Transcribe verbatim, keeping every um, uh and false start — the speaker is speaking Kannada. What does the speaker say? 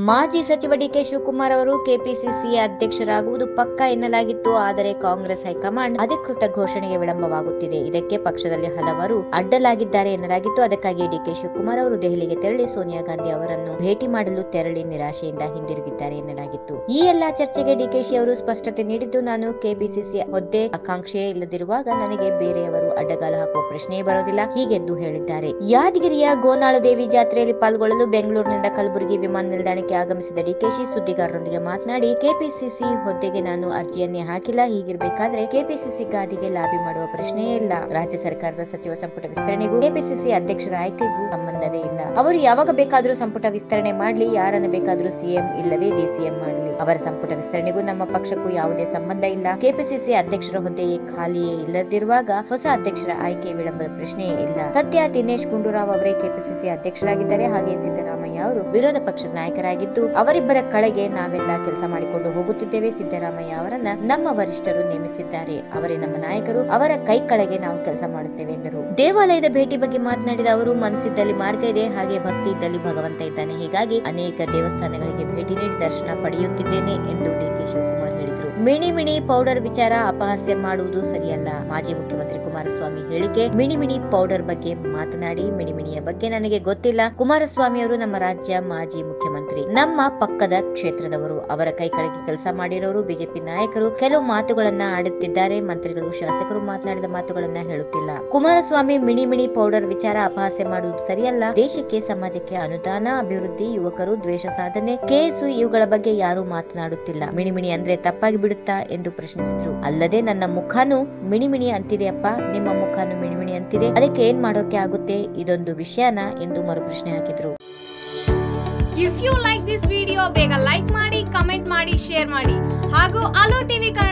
ಮಾಜಿ ಸಚಿವ ಡಿಕೆ ಶಿವಕುಮಾರ್ ಅವರು ಕೆಪಿಸಿಸಿ ಅಧ್ಯಕ್ಷರಾಗುವುದು ಪಕ್ಕಾ ಎನ್ನಲಾಗಿತ್ತು. ಆದರೆ ಕಾಂಗ್ರೆಸ್ ಹೈಕಮಾಂಡ್ ಅಧಿಕೃತ ಘೋಷಣೆಗೆ ವಿಳಂಬವಾಗುತ್ತಿದೆ. ಇದಕ್ಕೆ ಪಕ್ಷದಲ್ಲಿ ಹಲವರು ಅಡ್ಡಲಾಗಿದ್ದಾರೆ ಎನ್ನಲಾಗಿತ್ತು. ಅದಕ್ಕಾಗಿ ಡಿಕೆ ಶಿವಕುಮಾರ್ ಅವರು ದೆಹಲಿಗೆ ತೆರಳಿ ಸೋನಿಯಾ ಗಾಂಧಿ ಅವರನ್ನು ಭೇಟಿ ಮಾಡಲು ತೆರಳಿ ನಿರಾಶೆಯಿಂದ ಹಿಂದಿರುಗಿದ್ದಾರೆ ಎನ್ನಲಾಗಿತ್ತು. ಈ ಎಲ್ಲಾ ಚರ್ಚೆಗೆ ಡಿಕೆಶಿ ಅವರು ಸ್ಪಷ್ಟತೆ ನೀಡಿದ್ದು, ನಾನು ಕೆಪಿಸಿಸಿ ಹುದ್ದೆ ಆಕಾಂಕ್ಷೆ ಇಲ್ಲದಿರುವಾಗ ನನಗೆ ಬೇರೆಯವರು ಅಡ್ಡಗಾಲು ಹಾಕುವ ಪ್ರಶ್ನೆಯೇ ಬರೋದಿಲ್ಲ ಹೀಗೆಂದು ಹೇಳಿದ್ದಾರೆ. ಯಾದಗಿರಿಯ ಗೋನಾಳದೇವಿ ಜಾತ್ರೆಯಲ್ಲಿ ಪಾಲ್ಗೊಳ್ಳಲು ಬೆಂಗಳೂರಿನಿಂದ ಕಲಬುರಗಿ ವಿಮಾನ ನಿಲ್ದಾಣಕ್ಕೆ ಆಗಮಿಸಿದ ಡಿಕೆಶಿ ಸುದ್ದಿಗಾರರೊಂದಿಗೆ ಮಾತನಾಡಿ, ಕೆಪಿಸಿಸಿ ಹುದ್ದೆಗೆ ನಾನು ಅರ್ಜಿಯನ್ನೇ ಹಾಕಿಲ್ಲ. ಹೀಗಿರಬೇಕಾದ್ರೆ ಕೆಪಿಸಿಸಿ ಗಾದಿಗೆ ಲಾಬಿ ಮಾಡುವ ಪ್ರಶ್ನೆಯೇ ಇಲ್ಲ. ರಾಜ್ಯ ಸರ್ಕಾರದ ಸಚಿವ ಸಂಪುಟ ವಿಸ್ತರಣೆಗೂ ಕೆಪಿಸಿಸಿ ಅಧ್ಯಕ್ಷರ ಆಯ್ಕೆಗೂ ಸಂಬಂಧವೇ ಇಲ್ಲ. ಅವರು ಯಾವಾಗ ಬೇಕಾದ್ರೂ ಸಂಪುಟ ವಿಸ್ತರಣೆ ಮಾಡ್ಲಿ, ಯಾರನ್ನ ಬೇಕಾದ್ರೂ ಸಿಎಂ ಇಲ್ಲವೇ ಡಿಸಿಎಂ ಮಾಡ್ಲಿ. ಅವರ ಸಂಪುಟ ವಿಸ್ತರಣೆಗೂ ನಮ್ಮ ಪಕ್ಷಕ್ಕೂ ಯಾವುದೇ ಸಂಬಂಧ ಇಲ್ಲ. ಕೆಪಿಸಿಸಿ ಅಧ್ಯಕ್ಷರ ಹುದ್ದೆಯೇ ಖಾಲಿಯೇ ಇಲ್ಲದಿರುವಾಗ ಹೊಸ ಅಧ್ಯಕ್ಷರ ಆಯ್ಕೆ ವಿಳಂಬದ ಪ್ರಶ್ನೆಯೇ ಇಲ್ಲ. ಸದ್ಯ ದಿನೇಶ್ ಗುಂಡೂರಾವ್ ಅವರೇ ಕೆಪಿಸಿಸಿ ಅಧ್ಯಕ್ಷರಾಗಿದ್ದಾರೆ. ಹಾಗೆ ಸಿದ್ದರಾಮಯ್ಯ ಅವರು ವಿರೋಧ ಪಕ್ಷದ ನಾಯಕರಾಗಿದ್ದು, ಅವರಿಬ್ಬರ ಕಡೆಗೆ ನಾವೆಲ್ಲ ಕೆಲಸ ಮಾಡಿಕೊಂಡು ಹೋಗುತ್ತಿದ್ದೇವೆ. ಸಿದ್ದರಾಮಯ್ಯ ಅವರನ್ನ ನಮ್ಮ ವರಿಷ್ಠರು ನೇಮಿಸಿದ್ದಾರೆ. ಅವರೇ ನಮ್ಮ ನಾಯಕರು. ಅವರ ಕೈ ಕೆಳಗೆ ನಾವು ಕೆಲಸ ಮಾಡುತ್ತೇವೆ ಎಂದರು. ದೇವಾಲಯದ ಭೇಟಿ ಬಗ್ಗೆ ಮಾತನಾಡಿದ ಅವರು, ಮನಸ್ಸಿದ್ದಲ್ಲಿ ಮಾರ್ಗ ಇದೆ, ಹಾಗೆ ಭಕ್ತಿ ಇದ್ದಲ್ಲಿ ಭಗವಂತ ಇದ್ದಾನೆ. ಹೀಗಾಗಿ ಅನೇಕ ದೇವಸ್ಥಾನಗಳಿಗೆ ಭೇಟಿ ನೀಡಿ ದರ್ಶನ ಪಡೆಯುತ್ತಿದ್ದೇನೆ ಎಂದು ಡಿಕೆ ಶಿವಕುಮಾರ್ ಹೇಳಿದರು. ಮಿಣಿ ಮಿಣಿ ಪೌಡರ್ ವಿಚಾರ ಅಪಹಾಸ್ಯ ಮಾಡುವುದು ಸರಿಯಲ್ಲ. ಮಾಜಿ ಮುಖ್ಯಮಂತ್ರಿ ಕುಮಾರಸ್ವಾಮಿ ಹೇಳಿಕೆ. ಮಿಣಿ ಮಿಣಿ ಪೌಡರ್ ಬಗ್ಗೆ ಮಾತನಾಡಿ, ಮಿಣಿಮಿಣಿಯ ಬಗ್ಗೆ ನನಗೆ ಗೊತ್ತಿಲ್ಲ. ಕುಮಾರಸ್ವಾಮಿ ಅವರು ನಮ್ಮ ರಾಜ್ಯ ಮಾಜಿ ಮುಖ್ಯಮಂತ್ರಿ, ನಮ್ಮ ಪಕ್ಕದ ಕ್ಷೇತ್ರದವರು. ಅವರ ಕೈ ಕೆಳಗೆ ಕೆಲಸ ಮಾಡಿರೋರು ಬಿಜೆಪಿ ನಾಯಕರು ಕೆಲವು ಮಾತುಗಳನ್ನ ಆಡುತ್ತಿದ್ದಾರೆ. ಮಂತ್ರಿಗಳು ಶಾಸಕರು ಮಾತನಾಡಿದ ಮಾತುಗಳನ್ನ ಹೇಳುತ್ತಿಲ್ಲ. ಕುಮಾರಸ್ವಾಮಿ ಮಿಣಿ ಮಿಣಿ ಪೌಡರ್ ವಿಚಾರ ಅಪಹಾಸ್ಯ ಮಾಡುವುದು ಸರಿಯಲ್ಲ. ದೇಶಕ್ಕೆ ಸಮಾಜಕ್ಕೆ ಅನುದಾನ, ಅಭಿವೃದ್ಧಿ, ಯುವಕರು, ದ್ವೇಷ ಸಾಧನೆ, ಕೇಸು ಇವುಗಳ ಬಗ್ಗೆ ಯಾರು ಮಾತನಾಡುತ್ತಿಲ್ಲ. ಮಿಣಿಮಿಣಿ ಅಂದ್ರೆ ತಪ್ಪಾಗಿ ಬಿಡುತ್ತಾ ಎಂದು ಪ್ರಶ್ನಿಸಿದ್ರು. ಅಲ್ಲದೆ ನನ್ನ ಮುಖಾನು ಮಿಣಿಮಿಣಿ ಅಂತಿದೆಯಪ್ಪ, ನಿಮ್ಮ ಮುಖಾನು ಮಿಣಿಮಿಣಿ ಅಂತಿದೆ, ಅದಕ್ಕೆ ಏನ್ ಮಾಡೋಕೆ ಆಗುತ್ತೆ, ಇದೊಂದು ವಿಷಯನ ಎಂದು ಮರು ಪ್ರಶ್ನೆ ಹಾಕಿದ್ರು. If you like this video ಬೇಗ ಲೈಕ್ ಮಾಡಿ, ಕಮೆಂಟ್ ಮಾಡಿ, ಶೇರ್ ಮಾಡಿ ಹಾಗೂ ಅಲೋ ಟಿವಿ